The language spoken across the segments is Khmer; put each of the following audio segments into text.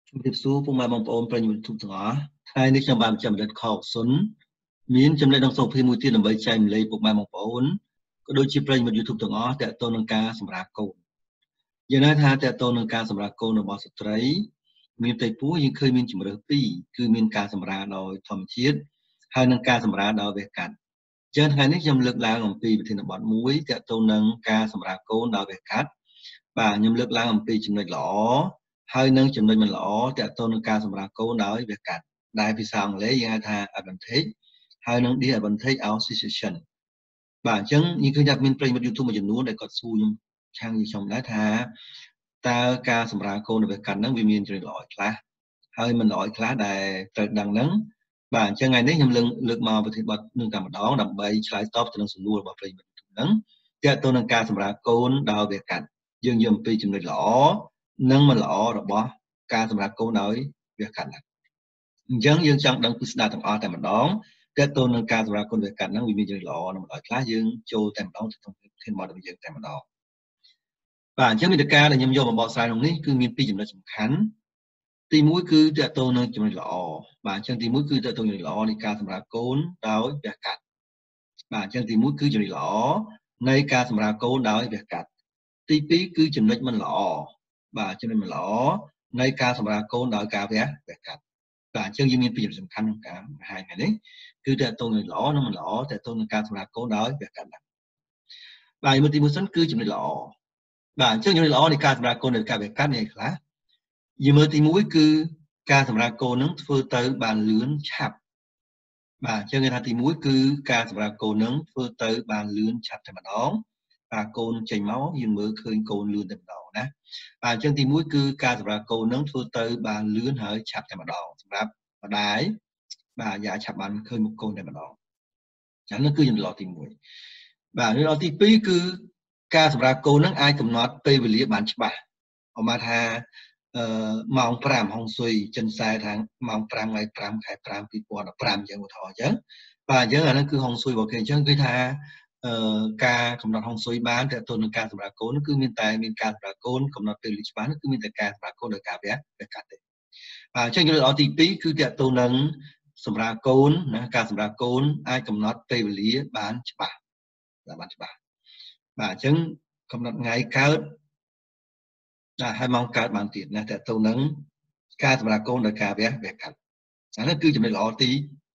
ជំរាបសួរពុកម៉ែបងប្អូនប្រិយមិត្តទូទាំងអស់ថ្ងៃនេះខ្ញុំបានចាំដិតខកសុនមានចំណេះដឹងសូភាមួយទៀតដើម្បីចែកម្លែកពុកម៉ែបងប្អូនក៏ដូចជាប្រិយមិត្ត YouTube ទាំងអស់តើតើនឹងការសម្រាប់កូនយើងnóiថាតើតើនឹងការសម្រាប់កូនរបស់ស្ត្រីមានតែពូយើងឃើញមានជំរើសពីរគឺមានការសម្រាប់ដោយធម្មជាតិហើយនឹងការសម្រាប់ដោយវេះកាត់ចឹងថ្ងៃនេះខ្ញុំលើកឡើងអំពីវិធានបទមួយតើតើនឹងការសម្រាប់កូនដោយវេះកាត់បាទខ្ញុំលើកឡើងអំពីចំណុចល្អហើយនឹងចំណុចមិនល្អតើតើនឹងការសម្រាប់កូនដោយវេះកាត់ដែលភាសាអង់គ្លេសយើងហៅថា advantage ហើយនឹង disadvantage of situation បាទអញ្ចឹងយើងឃើញថាមានប្រិយមិត្ត YouTube មួយចំនួនដែលគាត់សួរខ្ញុំខ្ញុំដែរថាតើការសម្រាប់កូនដោយវេះកាត់ហ្នឹងវាមានចំណុចល្អខ្លះហើយមិនល្អខ្លះដែលត្រូវដឹងហ្នឹងបាទអញ្ចឹងថ្ងៃនេះខ្ញុំលើកមកប្រធានបទនឹងតែម្ដងដើម្បីឆ្លើយតបទៅនឹងសំណួររបស់ប្រិយមិត្តហ្នឹងទាក់ទងនឹងការសម្រាប់កូនដោយវេះកាត់យើងនិយាយអំពីចំណុចល្អនិងមិនល្អរបស់ការសម្រាប់កូនដោយវេះកាត់ហ្នឹងអញ្ចឹងយើងចង់ដឹងពីស្ដាប់ទាំងអស់តែម្ដងទាក់ទងនឹងការសម្រាប់កូនវេះកាត់ហ្នឹងវាមានចំណុចល្អនិងមិនល្អខ្លះយើងចូលតែម្ដងទៅក្នុងប្រធានបទរបស់យើងតែម្ដងបាទអញ្ចឹងវិធីការដែលខ្ញុំយកមកបកស្រាយក្នុងនេះគឺមានពីរចំណុចសំខាន់ទី1គឺទាក់ទងនឹងចំណុចល្អបាទអញ្ចឹងទី1គឺទាក់ទងចំណុចល្អនៃការសម្រាប់កូនដោយវេះកាត់បាទអញ្ចឹងទី1គឺចំណុចល្អនៃការសម្រាប់កូនដោយវេះកាត់ទី2គឺចំណុចមិនល្អបាទចំណុចមិនល្អនៃការសម្រាប់កូនដោយការវេះកាត់បាទអញ្ចឹងយើងមានពីរចំណុចសំខាន់ក្នុងការបង្ហាញថ្ងៃនេះគឺទាក់ទងនឹងល្អនិងមិនល្អទាក់ទងនឹងការសម្រាប់កូនដោយវេះកាត់បាទមួយទី1សិនគឺចំណុចល្អបាទអញ្ចឹងចំណុចល្អនៃការសម្រាប់កូនដោយការវេះកាត់នេះខ្លះយើងមើលទី1គឺការសម្រាប់កូននឹងធ្វើទៅបានលឿនឆាប់បាទអញ្ចឹងគេថាទី1គឺការសម្រាប់កូននឹងធ្វើទៅបានលឿនឆាប់តែម្ដងបាទកូនចេញមកយើងមើលឃើញកូនលឿនតែម្ដងណាបាទអញ្ចឹងទី1គឺការសម្រាប់កូននឹងធ្វើទៅបានលឿនហើយឆាប់តែម្ដងសម្រាប់ម្ដាយបាទយ៉ាឆាប់បានឃើញមុខកូនតែម្ដងចា៎នោះគឺចំណុចល្អទី1បាទចំណុចល្អទី2គឺការសម្រាប់កូននឹងអាចកំណត់ពេលវេលាបានច្បាស់ឧបមាថាម៉ោង5ហុងស៊ុយចិនសែថាម៉ោង5ថ្ងៃ5ខែ5 2015អញ្ចឹងឧទាហរណ៍អញ្ចឹងបាទអញ្ចឹងអានោះគឺហុងស៊ុយរបស់គេអញ្ចឹងគឺថាការកំណត់ហុងស៊ុយបានតើទៅនឹងការសម្រាប់កូនគឺមានតែមានការសម្រាប់កូនកំណត់ពេលវេលាច្បាស់គឺមានតែការសម្រាប់កូនដោយការវេះកាត់ទេបាទអញ្ចឹងចំណុចល្អទី2គឺតើទៅនឹងសម្រាប់កូនណាការសម្រាប់កូនអាចកំណត់ពេលវេលាបានច្បាស់បានច្បាស់បាទអញ្ចឹងកំណត់ថ្ងៃកើតហើយម៉ោងកើតបានទៀតណាតើទៅនឹងការសម្រាប់កូនដោយការវេះកាត់អានោះគឺចំណុចល្អទី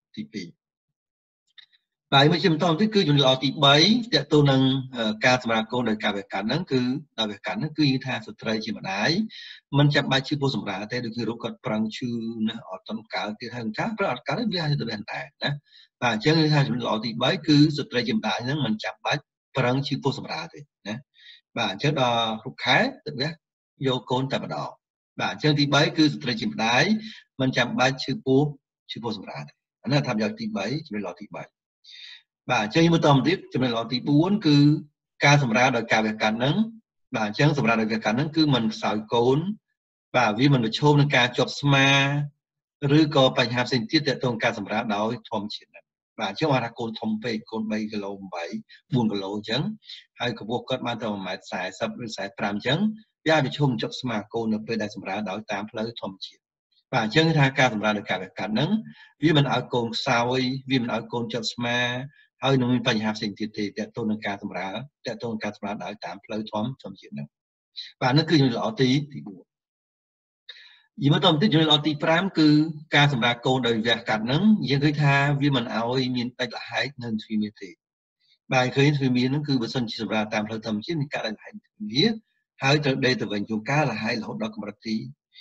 2បាទមួយជំតទៅគឺចំណុចល្អទី3តើទៅនឹងការសម្រាប់កូនដោយការវេះកាត់ហ្នឹងគឺដោយវេះកាត់ហ្នឹងគឺនិយាយថាស្ត្រីជាម្ដាយមិនចាំបាច់ឈឺពោះសម្រាប់ទេដូចគឺរូបគាត់ប្រឹងឈឺណាអត់តន់កើតទៀតហើយការប្រឹងអត់កើតវាអាចទៅបានដែរណាបាទអញ្ចឹងគឺថាចំណុចល្អទី3គឺស្ត្រីជាម្ដាយហ្នឹងមិនចាំបាច់ប្រឹងឈឺពោះសម្រាប់ទេណាបាទអញ្ចឹងដល់គ្រប់ខែទៅវេះយកកូនតែម្ដងបាទអញ្ចឹងទី3គឺស្ត្រីជាម្ដាយមិនចាំបាច់ឈឺពោះសម្រាប់ទេអានេះថាប្រយោជន៍ទី3ចំណុចល្អទី3បាទអញ្ចឹងមកតទៀតចំណុចល្អទី4គឺការសម្រាប់ដោយការវេះកាត់ហ្នឹងបាទអញ្ចឹងសម្រាប់ដោយវេះកាត់ហ្នឹងគឺមិនខ្សោយកូនបាទវាមិនប្រឈមនឹងការជាប់ស្មាឬក៏បញ្ហាផ្សេងទៀតទាក់ទងការសម្រាប់ដោយធម្មជាតិហ្នឹងបាទអញ្ចឹងគាត់ថាកូនធំពេកកូន3គីឡូ8 4គីឡូអញ្ចឹងហើយកម្ពស់គាត់បានទៅ1.40 ម៉ែត្រឬ45អញ្ចឹងវាអាចប្រឈមជាប់ស្មាកូននៅពេលដែលសម្រាប់ដោយតាមផ្លូវធម្មជាតិបាទអញ្ចឹងថាការសម្រាប់ដោយការវេះកាត់ហ្នឹងវាមិនឲ្យកូនខ្សោយវាមិនឲ្យកូនជាប់ស្មាហើយនឹងមានបញ្ហាផ្សេងទៀតទេទាក់ទងនឹងការសម្រាប់ដោយតាមផ្លូវធម្មជាតិហ្នឹងបាទនោះគឺចំណុចល្អទី4យីមកតទៅចំណុចល្អទី5គឺការសម្រាប់កូនដោយវេះកាត់ហ្នឹងយើងឃើញថាវាមិនឲ្យមានដាច់លហែកនៅទ្វីមាទេបាទឃើញទ្វីមាហ្នឹងគឺបើសិនជាសម្រាប់តាមផ្លូវធម្មជាតិមានការដាច់លហែកទ្វីមាហើយត្រូវដេកទៅវិញជួនកាលលហែករហូតដល់កម្រិតទី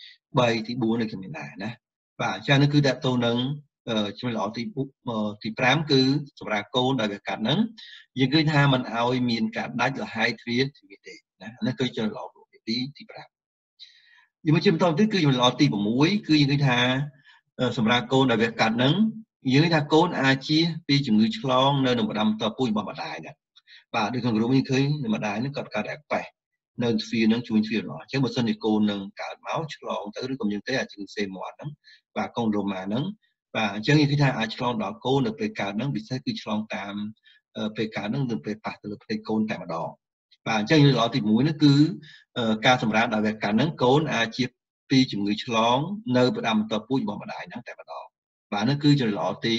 3ទី4នៅខ្ញុំមានដែរណាបាទអញ្ចឹងនេះគឺតើតទៅនឹងចំណុចល្អទី5គឺសម្រាប់កូនដោយវេះកាត់ហ្នឹងយើងឃើញថាมันឲ្យមានការដាច់លហែកទ្វីមាទេណានេះគឺចំណុចល្អទី5យើងមកជិះបន្តទៀតគឺចំណុចល្អទី6គឺយើងឃើញថាសម្រាប់កូនដោយវេះកាត់ហ្នឹងយើងឃើញថាកូនអាចជៀសពីជំងឺឆ្លងនៅក្នុងបដាំតពូជរបស់ម្ដាយដែរបាទដូចក្នុងរូបនេះឃើញម្ដាយហ្នឹងគាត់កើតតែប៉េះនៅទ្វារហ្នឹងជួយទ្វាររបស់អញ្ចឹងបើសិនជាកូននឹងកើតមកឆ្លងទៅឬក៏យើងទេអាចជំងឺសេមាត់ហ្នឹងបាទកូនរ៉ូម៉ាហ្នឹងបាទអញ្ចឹងយើងឃើញថាអាចឆ្លងដល់កូននៅពេលកើតហ្នឹងពិសេសគឺឆ្លងតាមពេលកើតហ្នឹងទៅពេលប៉ះទៅលើផ្ទៃកូនតែម្ដងបាទអញ្ចឹងយើងល្អទី1នោះគឺការសម្រាប់ដោយវេះកាត់ហ្នឹងកូនអាចជៀសពីជំងឺឆ្លងនៅផ្ដាំបន្តពូជរបស់ម្ដាយហ្នឹងតែម្ដងបាទហ្នឹងគឺចំណុចល្អទី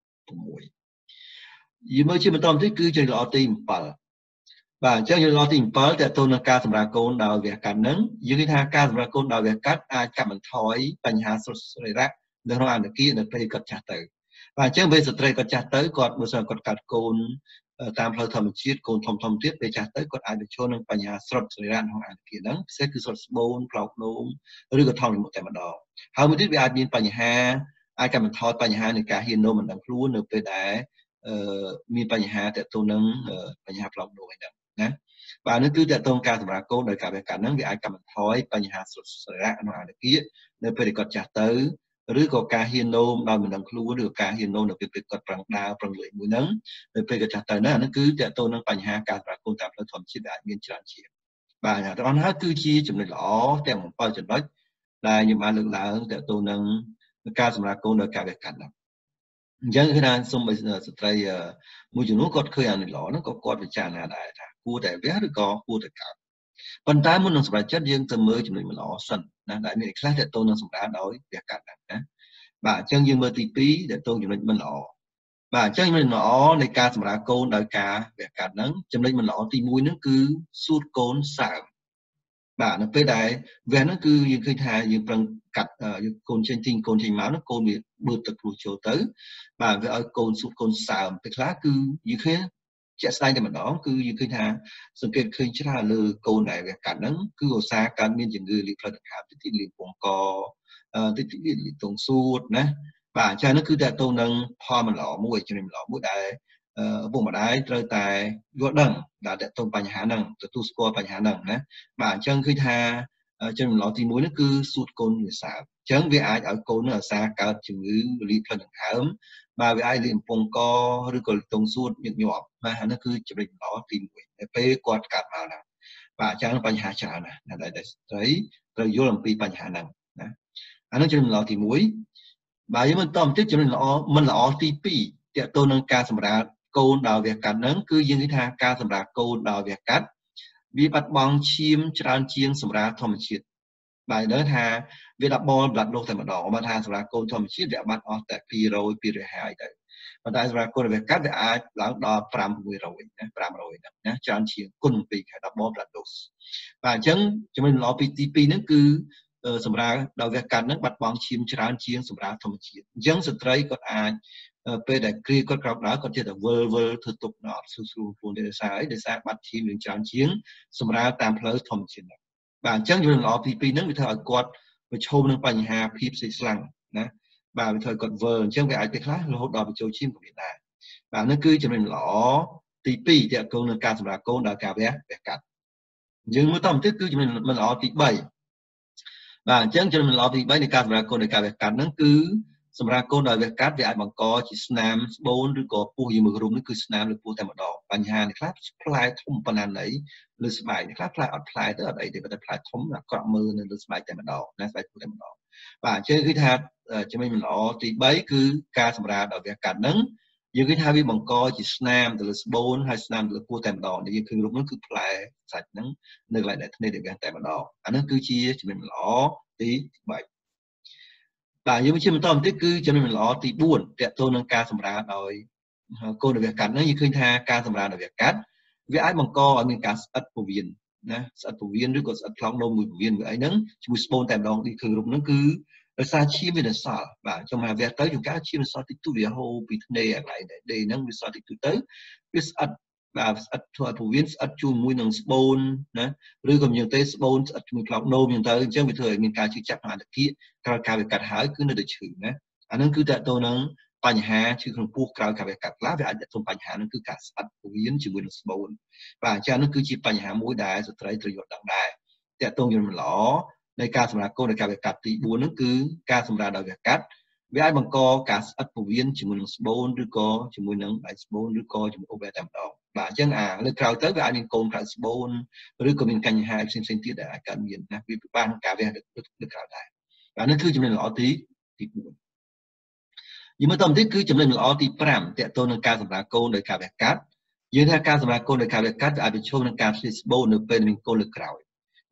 6យីមើលជាបន្តទៀតគឺចំណុចល្អទី7បាទអញ្ចឹងចំណុចល្អទី7តើតទៅនឹងការសម្រាលកូនដោយវះកាត់ហ្នឹងយើងនិយាយថាការសម្រាលកូនដោយវះកាត់អាចកាត់បន្ថយបញ្ហាស្រោចស្រពនៅក្នុងអនាគតនៅពេលគាត់ចាស់ទៅបាទអញ្ចឹងពេលស្ត្រីគាត់ចាស់ទៅគាត់បើសិនគាត់កាត់កូនតាមផ្លូវធម្មជាតិកូនធំទៀតពេលចាស់ទៅគាត់អាចប្រឈមនឹងបញ្ហាស្រោចស្រពក្នុងអនាគតហ្នឹងពិសេសគឺស្រោចស្បូនផ្លោកនោមឬក៏ថង់មុខតែម្ដងហើយមួយទៀតវាអាចមានបញ្ហាអាចកាត់បន្ថយបញ្ហានៃការហ៊ាននោមមិនដឹងខ្លួននៅពេលដែលមានបញ្ហាទាក់ទងនឹងបញ្ហាផ្លោកនោមហ្នឹងណាបាទនេះគឺទាក់ទងការសម្រាលកូនដោយការវះកាត់ហ្នឹងវាអាចកាត់បន្ថយបញ្ហាស្រោចស្រពក្នុងអនាគតនៅពេលដែលគាត់ចាស់ទៅឬក៏ការហ៊ាននោមដោយមិនដឹងខ្លួនឬក៏ការហ៊ាននោមនៅពេលគាត់ប្រឹងដើរប្រឹងលេងមួយហ្នឹងនៅពេលគាត់ចាស់ទៅហ្នឹងអានេះគឺទាក់ទងនឹងបញ្ហាការសម្រាលកូនតាមផ្លូវធម្មជាតិដែលអាចមានច្រើនជាងបាទទាំងអស់ហ្នឹងគឺជាចំណុចល្អទាំង7ចំណុចដែលខ្ញុំបានលើកឡើងទាក់ទងនឹងការសម្រាលកូនដោយការវះកាត់ហ្នឹងអញ្ចឹងគឺថាសូមស្ត្រីមួយចំនួនគាត់ឃើញអានេះល្អហ្នឹងក៏គាត់ពិចារណាដែរថាគួរតែវះឬក៏គួរតែកាត់ប៉ុន្តែមុននឹងសម្រេចចិត្តយើងទៅមើលចំណុចមិនល្អសិនណាដែលមានខ្លះទាក់ទងនឹងសម្រាប់ដោយវះកាត់ហ្នឹងណាបាទអញ្ចឹងយើងមើលទី2ទាក់ទងចំណុចមិនល្អបាទអញ្ចឹងចំណុចល្អនៃការសម្រាលកូនដោយការវះកាត់ហ្នឹងចំណុចមិនល្អទី1ហ្នឹងគឺសួតកូនសើមបាទនៅពេលដែលវះហ្នឹងគឺយើងឃើញថាយើងប្រឹងកាត់កូនចេញកូនចេញមកហ្នឹងកូនវាបឺតទឹកព្រោះចូលទៅបាទវាឲ្យកូនសួតកូនសើមពេលខ្លះគឺយើងឃើញជាក់ស្ដែងតែម្ដងគឺយើងឃើញថាសង្កេតឃើញច្រើនលើកូនដែលវាកាត់ហ្នឹងគឺឧស្សាហ៍កើតមានជំងឺលីផ្លូវដង្ហើមតិចលីពងកតិចលីទងសួតណាបាទអញ្ចឹងហ្នឹងគឺតើតទៅនឹងផលមិនល្អមួយចំណុចមិនល្អមួយដែលឪពុកម្ដាយត្រូវតែយល់ដឹងដែលតើតទៅបញ្ហាហ្នឹងទទួលស្គាល់បញ្ហាហ្នឹងណាបាទអញ្ចឹងគឺថាចំណុចមិនល្អទី1ហ្នឹងគឺសួតកូនវាសើមអញ្ចឹងវាអាចឲ្យកូននឹងឧស្សាហ៍កើតជំងឺលីផ្លូវដង្ហើមបាទវាអាចលីពងកឬក៏ទងសួតញឹកញាប់បាទអានេះគឺចំណុចល្អទី1នៅពេលគាត់កើតមកហ្នឹងបាទអញ្ចឹងបញ្ហាច្រើនណាស់ដែលស្ត្រីត្រូវយល់អំពីបញ្ហាហ្នឹងណាអានេះចំណុចមិនល្អទី1បាទយើងមើលតបន្តិចចំណុចល្អមិនល្អទី2ទាក់ទងនឹងការសម្រាលកូនដោយវះកាត់ហ្នឹងគឺយើងនិយាយថាការសម្រាលកូនដោយវះកាត់វាបាត់បង់ឈាមច្រើនជាងសម្រាលធម្មជាតិបាទដឹងថាវា10បលប្លាត់នោះតែម្ដងបើថាសម្រាលកូនធម្មជាតិវាបាត់អស់តែ200 250ទៅប៉ុន្តែសម្រាលកូនដោយវះកាត់វាអាចឡើងដល់500ណា500ហ្នឹងណាច្រើនជាងគុណ2ខែ10បលប្លាត់នោះបាទអញ្ចឹងចំណុចល្អទី2ហ្នឹងគឺសម្រាលដោយវះកាត់ហ្នឹងបាត់បង់ឈាមច្រើនជាងសម្រាលធម្មជាតិអញ្ចឹងស្ត្រីគាត់អាចពេលដែលគ្រាគាត់ក្រោកដើរគាត់ចេះតែវិលធ្វើទុកអត់ស្រួលខ្លួនទេដោយសារអីដោយសារបាត់ឈាមយើងច្រើនជាងសម្រាលតាមផ្លូវធម្មជាតិបាទអញ្ចឹងចំណុចល្អទី2ហ្នឹងវាធ្វើឲ្យគាត់ប្រឈមនឹងបញ្ហាភាពស្លេកស្លាំងណាបាទវាធ្វើឲ្យគាត់វិលអញ្ចឹងវាអាចទៅខ្លះរហូតដល់បញ្ចូលឈាមក៏មានដែរបាទនេះគឺចំណុចល្អទី2ទាក់ទងនឹងការសម្រាលកូនដោយការវះកាត់យើងមើលតទៅគឺចំណុចមិនល្អទី3បាទអញ្ចឹងចំណុចមិនល្អទី3នៃការសម្រាលកូនដោយការវះកាត់ហ្នឹងគឺសម្រាប់កូនដោយវះកាត់វាអាចបង្កជាស្នាមស្បូនឬក៏ពោះយើងមើលរូបនេះគឺស្នាមលើពោះតែម្ដងបញ្ហានេះខ្លះផ្លែធំប៉ុណ្ណាណីលើស្បែកនេះខ្លះផ្លែអត់ផ្លែទៅអត់អីទេតែផ្លែធំអាក្រក់មើលនៅលើស្បែកតែម្ដងណាស្បែកពោះតែម្ដងបាទអញ្ចឹងគឺថាចំណុចមិនល្អទី3គឺការសម្រាលដោយវះកាត់ហ្នឹងយើងគឺថាវាបង្កជាស្នាមទៅលើស្បូនហើយស្នាមទៅលើពោះតែម្ដងដែលយើងឃើញរូបនោះគឺផ្លែសាច់ហ្នឹងនៅកន្លែងដែលធ្នេរវះតែម្ដងអានេះគឺជាចំណុចមិនល្អទី3បាទយើងជាបន្តបន្តិចគឺចំណុចមិនល្អទី4ទាក់ទងនឹងការសម្រាលដោយកូនដោយវះកាត់ហ្នឹងយើងឃើញថាការសម្រាលដោយវះកាត់វាអាចបង្កឲ្យមានការស្អិតពោះវៀនណាស្អិតពោះវៀនឬក៏ស្អិតប្លង់នោមមួយពោះវៀនវាអីហ្នឹងជាមួយស្បូនតែម្ដងទីឃើញរូបហ្នឹងគឺដោយសារឈាមវានៅសល់បាទចុះមកវះទៅជួនកាលឈាមនៅសល់តិចតួចវាហូរពីធ្នេរកន្លែងដេហ្នឹងវាសល់តិចតួចទៅវាស្អិតបាទស្អិតធ្វើឲ្យពោះវៀនស្អិតជាមួយនឹងស្បូនណាឬក៏យើងទេស្បូនស្អិតជាមួយប្លង់នោមអញ្ចឹងវាធ្វើឲ្យមានការឈឺចាប់ក្នុងអត្តគាក្រោយការវះកាត់ហើយគឺនៅតែឈឺណាអាហ្នឹងគឺតើតើនឹងបញ្ហាឈឺក្នុងពោះក្រោយការវះកាត់ខ្លះវាអាចទៅបញ្ហាហ្នឹងគឺការស្អិតពោះវៀនជាមួយនឹងស្បូនបាទអញ្ចឹងហ្នឹងគឺជាបញ្ហាមួយដែលស្ត្រីត្រូវយល់ដឹងដែរតើតើយល់មិនល្អនៃការសម្រាលកូនដោយការវះកាត់ទី4ហ្នឹងគឺការសម្រាលដោយវះកាត់វាអាចបង្កការស្អិតពោះវៀនជាមួយនឹងស្បូនឬក៏ជាមួយនឹងដៃស្បូនឬក៏ជាមួយអូវតែម្ដងបាទអញ្ចឹងលើក្រោយទៅវាអាចមានកូនក្រៅស្បូនឬក៏មានបញ្ហាផ្សេងៗទៀតដែលអាចកើតមានណាវាពិបាកក្នុងការវះលើក្រោយដែរបាទនេះគឺចំណុចល្អទី4យើងមើលតបន្តិចគឺចំណុចល្អទី5ទាក់ទងនឹងការសម្រាលកូនដោយការវះកាត់យើងថាការសម្រាលកូនដោយការវះកាត់អាចប្រឈមនឹងការស្លៀកស្បូននៅពេលមានកូនលើក្រោយ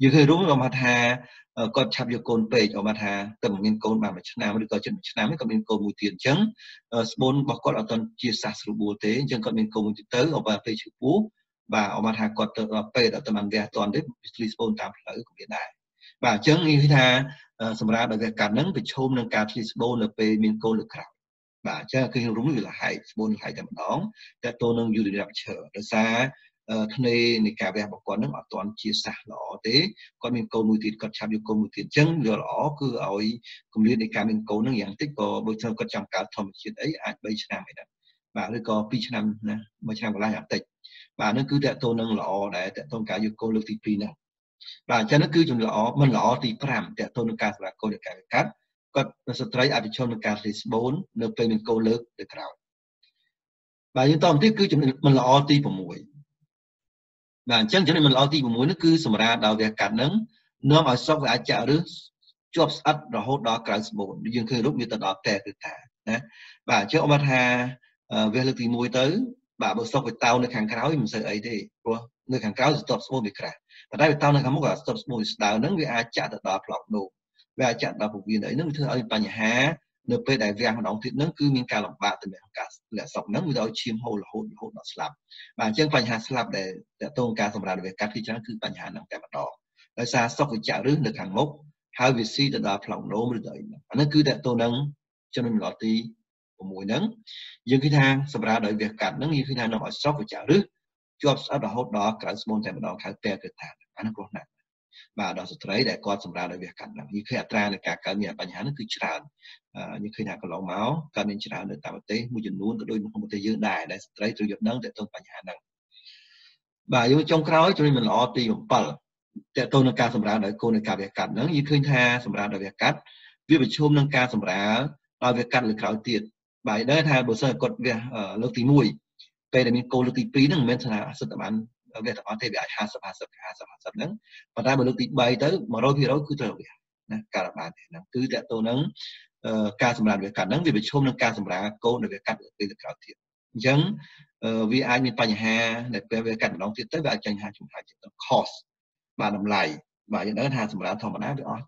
យើងឃើញរួមអមថាគាត់ឆាប់យកកូនពេកអមថាតែមានកូនបានមួយឆ្នាំឬក៏ជិតមួយឆ្នាំហ្នឹងគាត់មានកូនមួយទៀតអញ្ចឹងស្បូនរបស់គាត់អត់ទាន់ជាសះស្រួលទេអញ្ចឹងគាត់មានកូនមួយទៀតទៅអមពេលឈឺពោះបាទអមថាគាត់ទៅដល់ពេទ្យអត់បានវះទាន់ទេស្លីស្បូនតាមផ្លូវក៏មានដែរបាទអញ្ចឹងនិយាយថាសម្រាប់ដល់វះកាត់ហ្នឹងប្រឈមនឹងការឆ្លីស្បូននៅពេលមានកូនលើក្រោយបាទអញ្ចឹងឃើញរួមវាលហែកស្បូនលហែកតែម្ដងតែតើនឹង urinary rupture ដោយសារធ្នេនៃការវះរបស់គាត់នឹងអត់ទាន់ជាសះល្អទេគាត់មានកូនមួយទៀតគាត់ឆាប់យកកូនមួយទៀតអញ្ចឹងវាល្អគឺឲ្យគម្លាតនៃការមានកូននឹងយ៉ាងតិចក៏បើថាគាត់ចង់កើតធម្មជាតិអីអាច3ឆ្នាំអីដែរបាទឬក៏2ឆ្នាំណា1ឆ្នាំកន្លះយ៉ាងតិចបាទហ្នឹងគឺតើតូននឹងល្អដែរតើតូនការយកកូនលើកទី2ហ្នឹងបាទអញ្ចឹងគឺជំនឿល្អមិនល្អទី5តើតូននឹងការសម្រាប់កូននៃការកាត់គាត់ស្ត្រីអាចប្រឈមនឹងការស្លីស្បូននៅពេលមានកូនលើកទៅក្រោយបាទយើងតទៅទៀតគឺជំនឿមិនល្អទី6បាទអញ្ចឹងចំណុចមិនល្អទី6នេះគឺសម្រាប់ដល់វះកាត់ហ្នឹងនាំឲ្យសក់វាអាចចាក់ឬជាប់ស្អិតរហូតដល់ក្រៅស្បូនយើងឃើញរូបវាទៅដល់តែគឺថាណាបាទអញ្ចឹងអមថាវះលើកទី1ទៅបាទបើសក់វាតោនៅខាងក្រោយមិនសូវអីទេព្រោះនៅខាងក្រោយស្ទប់ស្បូនវាក្រាស់ប៉ុន្តែវាតោនៅខាងមុខស្ទប់ស្បូនវាស្ដើហ្នឹងវាអាចចាក់ទៅដល់ប្លុកដូងវាអាចចាក់ដល់ពោះវៀនអីហ្នឹងវាធ្វើឲ្យបញ្ហានៅពេលដែលវះម្ដងទៀតហ្នឹងគឺមានការលំបាកទៅនឹងការលាក់សក់ហ្នឹងវាឲ្យឈាមហូររហូតដល់ស្លាប់បាទអញ្ចឹងបញ្ហាស្លាប់ដែលតកតងការសម្រាប់វះកាត់គឺច្រើនគឺបញ្ហាហ្នឹងតែម្ដងដោយសារសក់វាចាក់រឹសនៅខាងមុខហើយវាស៊ីទៅដល់ប្លុកដូងឬទៅអីហ្នឹងអាហ្នឹងគឺតកតងហ្នឹងចំណុចល្អទី6ហ្នឹងយើងឃើញថាសម្រាប់ដោយវះកាត់ហ្នឹងយើងឃើញថានាំឲ្យសក់វាចាក់រឹសជាប់ស្អិតរហូតដល់ក្រៅស្បូនតែម្ដងហៅតែគឺថាអាហ្នឹងគ្រោះថ្នាក់បាទដល់ស្ត្រីដែលគាត់សម្រាប់ដោយវះកាត់ហ្នឹងយើងឃើញអត្រានៃការកើតមានបញ្ហាហ្នឹងគឺច្រើនយើងឃើញថាកន្លងមកកើតមានច្រើននៅតាមប្រទេសមួយចំនួនក៏ដូចនៅក្នុងប្រទេសយើងដែរដែលស្ត្រីត្រូវយល់ដឹងទៅទៅបញ្ហាហ្នឹងបាទយើងចុងក្រោយចំណុចមិនល្អទី7តើតើនឹងការសម្រាប់ដោយកូននៃការវះកាត់ហ្នឹងយើងឃើញថាសម្រាប់ដោយវះកាត់វាប្រឈមនឹងការសម្រាប់ដោយវះកាត់លើក្រោយទៀតបាទដែរថាបើសិនគាត់វះលើកទី1ពេលដែលមានកូនលើកទី2ហ្នឹងមិនមែនថាសិទ្ធិបានវះទាំងអស់ទេវាអាច50ហ្នឹងប៉ុន្តែបើលើកទី3ទៅ 100% គឺត្រូវវះណាការបានហ្នឹងគឺតើតើនឹងការសម្រាប់វះកាត់ហ្នឹងវាប្រឈមនឹងការសម្រាប់កូនដោយវះកាត់ពេលលើក្រោយទៀតអញ្ចឹងវាអាចមានបញ្ហាដែលពេលវាកាត់ម្ដងទៀតទៅវាអាចចាញ់ហាចំហាយចិត្ត cost បាទតម្លៃបាទយើងដឹងថាសម្រាប់ធម្មតាវាអស់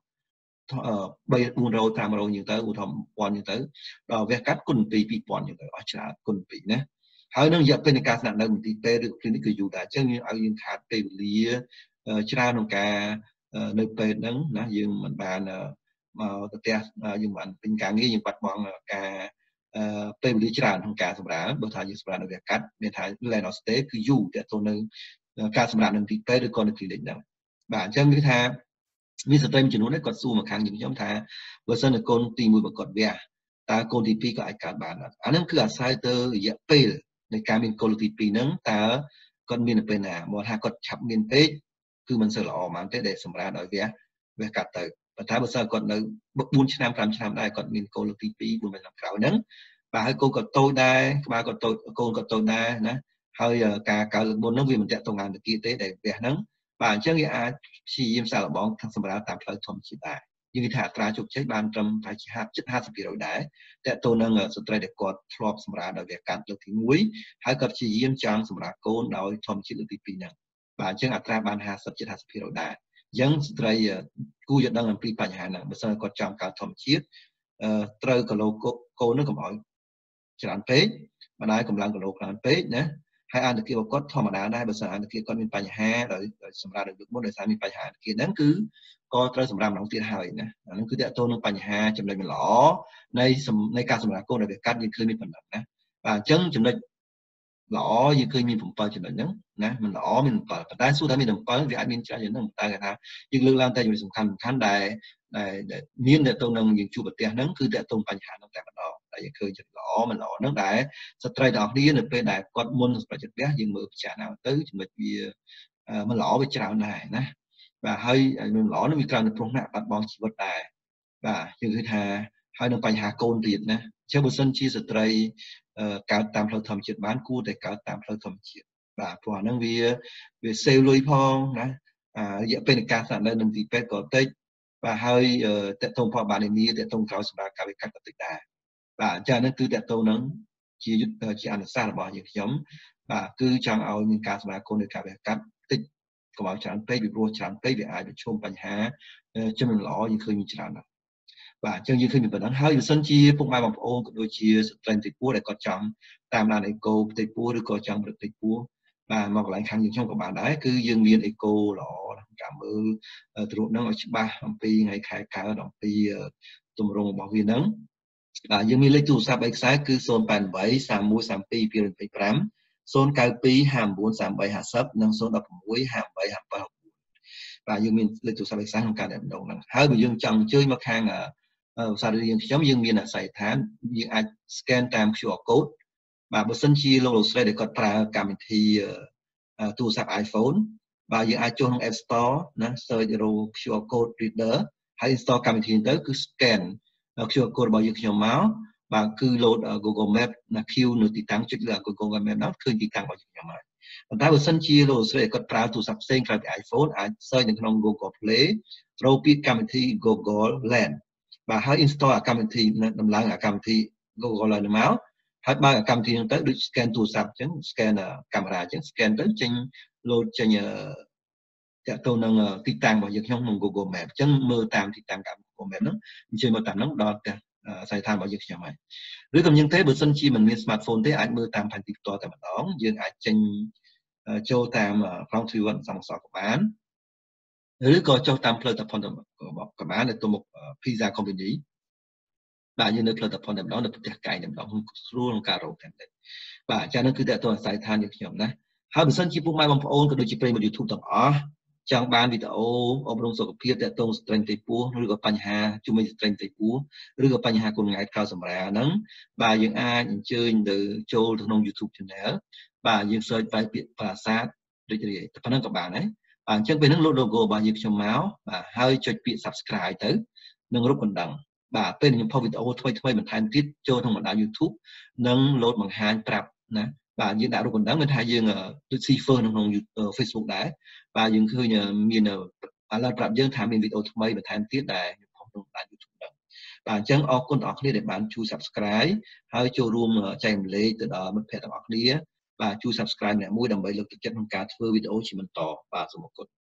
300 400 500យើងទៅឧទាហរណ៍ 1000យើងទៅដល់វះកាត់គុណ2 2000យើងទៅអស់ច្រើនគុណ2ណាហើយនឹងរយៈពេលនៃការស្នាក់នៅមន្ទីរពេទ្យឬ clinic គឺយូរដែរអញ្ចឹងយើងឲ្យយើងខាតពេលវេលាច្រើនក្នុងការនៅពេទ្យហ្នឹងណាយើងមិនបានមកទៅផ្ទះយើងមិនបានពេញការងារយើងបាត់បង់ការពេលវេលាច្រើនក្នុងការសម្រាប់បើថាយើងសម្រាប់នៅវះកាត់មានថា length of stay គឺយូរតែទៅនៅការសម្រាប់នៅទីពេទ្យឬក៏នៅ clinic ហ្នឹងបាទអញ្ចឹងគឺថាមានស្ត្រីមួយចំនួនគាត់សួរមកខាងយើងខ្ញុំថាបើសិនតែកូនទី1បើគាត់វះតើកូនទី2ក៏អាចកើតបានដែរអាហ្នឹងគឺអាស្រ័យទៅរយៈពេលនៃការមានកូនទី2ហ្នឹងតើគាត់មានទៅពេលណាមកថាគាត់ឆាប់មានពេកគឺមិនសូវល្អហ្មងទេដែលសម្រាប់ឲ្យវះកាត់ទៅប៉ុន្តែបើសិនគាត់នៅ4ឆ្នាំ5ឆ្នាំដែរគាត់មានកូនលើកទី2 4ឆ្នាំក្រោយហ្នឹងបាទហើយកូនគាត់តូចដែរក្បាលគាត់តូចកូនគាត់តូចដែរណាហើយការកើតលើកមុនហ្នឹងវាមិនតាក់ទងនឹងវិគាទេដែលវះហ្នឹងបាទអញ្ចឹងវាអាចព្យាយាមសាកល្បងខាងសម្រាប់តាមផ្លូវធម្មជាតិដែរយើងថាអត្រាជោគជ័យបានត្រឹមប្រហែលជា50% ដែរតាក់ទងនឹងស្ត្រីដែលគាត់ធ្លាប់សម្រាប់ដោយវះកាត់លើកទី1ហើយគាត់ព្យាយាមចង់សម្រាប់កូនដោយធម្មជាតិលើកទី2ហ្នឹងបាទអញ្ចឹងអត្រាបាន50% ដែរអញ្ចឹងស្ត្រីគួរយល់ដឹងអំពីបញ្ហាហ្នឹងបើសិនគាត់ចង់កើតធម្មជាតិត្រូវគីឡូកូននឹងកុំឲ្យច្រើនពេកបណ្ដាលកម្លាំងគីឡូច្រើនពេកណាហើយអន្តរជាតិរបស់គាត់ធម្មតាដែរបើសិនអន្តរជាតិគាត់មានបញ្ហាដោយសម្រាប់លើកមុនដោយសារមានបញ្ហាអន្តរជាតិហ្នឹងគឺក៏ត្រូវសម្រាប់ម្ដងទៀតហើយណាអាហ្នឹងគឺតកតងនឹងបញ្ហាចំណុចមិនល្អនៃការសម្រាប់កូនដែលវាកាត់យើងឃើញមានប៉ុណ្ណឹងណាបាទអញ្ចឹងចំណុចល្អយើងឃើញមាន7ចំណុចហ្នឹងណាមិនល្អមាន7ប៉ុន្តែសួរថាមាន7វាអាចមានច្រើនយ៉ាងហ្នឹងតែគេថាយើងលើកឡើងតែចំណុចសំខាន់ដែលមានតកតងនឹងយើងជួបប្រទេសហ្នឹងគឺតកតងបញ្ហាហ្នឹងតែម្ដងតែយើងឃើញចិត្តល្អមិនល្អហ្នឹងដែលស្ត្រីទាំងអស់គ្នានៅពេលដែលគាត់មុនសម្រាប់ចិត្តផ្ទះយើងមើលពិចារណាទៅចំណុចវាមិនល្អវាច្រើនដែរណាបាទហើយមិនល្អនឹងវាក្រៅនៅគ្រោះថ្នាក់បាត់បង់ជីវិតដែរបាទយើងឃើញថាហើយនឹងបញ្ហាកូនទៀតណាជើបើសិនជាស្ត្រីកើតតាមផ្លូវធម្មជាតិបានគួរតែកើតតាមផ្លូវធម្មជាតិបាទព្រោះអាហ្នឹងវាសេវលុយផងណារយៈពេលនៃការស្នាក់នៅនឹងទីពេទ្យក៏តិចបាទហើយតកតងផលបាននានាតកតងក្រោយសម្រាប់ការវិកាត់ក៏តិចដែរបាទអញ្ចឹងហ្នឹងគឺតកតងនឹងជាអនុសាសន៍របស់យើងខ្ញុំបាទគឺចង់ឲ្យមានការសម្រាប់កូននៃការវិកាត់តិចកុំឲ្យច្រើនពេកពីព្រោះច្រើនពេកវាអាចប្រឈមបញ្ហាចំណុចល្អយើងឃើញមានច្រើនណាស់បាទអញ្ចឹងយើងឃើញពីប៉ុណ្ណឹងហើយបើសិនជាពុកម៉ែបងប្អូនក៏ដូចជាស្ត្រីផ្ទៃពោះដែលគាត់ចង់តាមដានអេកូផ្ទៃពោះឬក៏ចង់ប្រតិពោះបាទមកកន្លែងខាងយើងខ្ញុំក៏បានដែរគឺយើងមានអេកូល្អក្នុងការមើលទ្រព្យនឹងឲ្យច្បាស់អំពីថ្ងៃខែកើតអំពីទម្រង់របស់វានឹងបាទយើងមានលេខទូរស័ព្ទ3ខ្សែគឺ088 31 32 225 092 59 3350និង016 58 57 បាទយើងមានលេខទូរស័ព្ទឯកសារក្នុងការដំណងហ្នឹងហើយបើយើងចង់អញ្ជើញមកខាងឧស្សាហកម្មខ្ញុំយើងមានអាស័យដ្ឋានយើងអាច scan តាម QR code បាទបើសិនជាលោកស្រីដែលគាត់ប្រើកម្មវិធីទូរស័ព្ទ iPhone បាទយើងអាចចូលក្នុង App Store ណា search QR code reader ហើយ install កម្មវិធីទៅគឺ scan QR code របស់យើងខ្ញុំមកបាទគឺ load Google Map ណា queue នៅទីតាំងចុចលើ Google Map ហ្នឹងឃើញទីតាំងរបស់យើងខ្ញុំហើយប៉ុន្តែបើសិនជាលោកស្រីគាត់ប្រើទូរស័ព្ទផ្សេងក្រៅពី iPhone អាច search នៅក្នុង Google Play ត្រូវពាក្យកម្មវិធី Google Land បាទហើយ install កម្មវិធីដំឡើងកម្មវិធី Google Land មកហើយបើកម្មវិធីហ្នឹងទៅដូច scan ទូរស័ព្ទអញ្ចឹង scan កាមេរ៉ាអញ្ចឹង scan ទៅចេញ load ចេញតាក់ទងនឹងទីតាំងរបស់យើងខ្ញុំក្នុង Google Map អញ្ចឹងមើលតាមទីតាំង Google Map ហ្នឹងអញ្ជើញមកតាមហ្នឹងដល់ផ្ទះអាស័យដ្ឋានរបស់យើងខ្ញុំហើយឬក៏យើងទេបើសិនជាមិនមាន smartphone ទេអាចមើលតាមផែនទីផ្ទាល់តែម្ដងយើងអាចចេញចូលតាមក្រុងទ្រីវត្តសង្កសក៏បានឬក៏ចុះតាមផ្លូវតផុនក៏បានទៅមុខ Pizza Company បាទយើងនៅផ្លូវតផុនតែម្ដងនៅផ្ទះកាយតែម្ដងស្រួលក្នុងការរកតែម្ដងបាទអញ្ចឹងហ្នឹងគឺតើតើអាស័យដ្ឋានយើងខ្ញុំណាហើយបើសិនជាពុកម៉ែបងប្អូនក៏ដូចជាប្រិយមិត្ត YouTube ទាំងអស់ចង់បានវីដេអូអប់រំសុខភាពទាក់ទងស្ត្រីផ្ទៃពោះឬក៏បញ្ហាជុំវិញស្ត្រីផ្ទៃពោះឬក៏បញ្ហាគុណង៉ែតក្រៅសម្រាលហ្នឹងបាទយើងអាចអញ្ជើញទៅចូលទៅក្នុង YouTube Channel បាទយើង search បែបពាក្យប្រាសាទរីករាយតែប៉ុណ្្នឹងក៏បានដែរបាទអញ្ចឹងពេលហ្នឹងលោត logo របស់យើងខ្ញុំមកបាទហើយចុចពាក្យ subscribe ទៅនឹងរូបកណ្ដឹងបាទពេលខ្ញុំផុសវីដេអូថ្មីបន្ថែមទៀតចូលក្នុងបណ្ដាញ YouTube នឹងលោតបង្ហាញប្រាប់ណាបាទយើងដាក់រូបកណ្ដឹងមិនថាយើងដូច Safer ក្នុង Facebook ដែរបាទយើងឃើញមានឥឡូវប្រាប់យើងថាមានវីដេអូថ្មីបន្ថែមទៀតដែលខ្ញុំផុសក្នុងបណ្ដាញ YouTube ហ្នឹងបាទអញ្ចឹងអរគុណដល់អ្នកគ្នាដែលបានជួយ Subscribe ហើយចូលរួមចែករំលែកទៅដល់មិត្តភ័ក្តិទាំងអស់គ្នាបាទជួយ Subscribe អ្នកមួយដើម្បីលើកទឹកចិត្តក្នុងការធ្វើវីដេអូជាបន្តបាទសូមអរគុណ